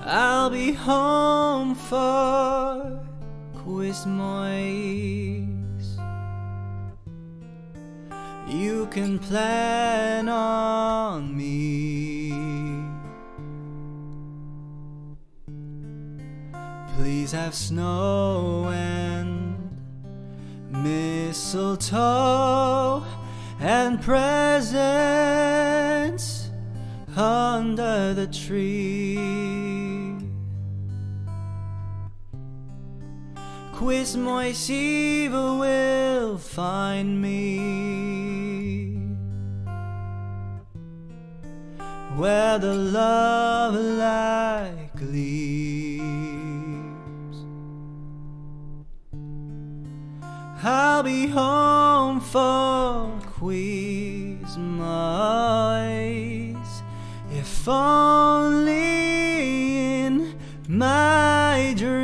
I'll be home for Quismoiss. You can plan on me. Please have snow and mistletoe and presents under the tree. Quismoiss evil will find me where the love light gleams. I'll be home for Quismoiss, if only in my dreams.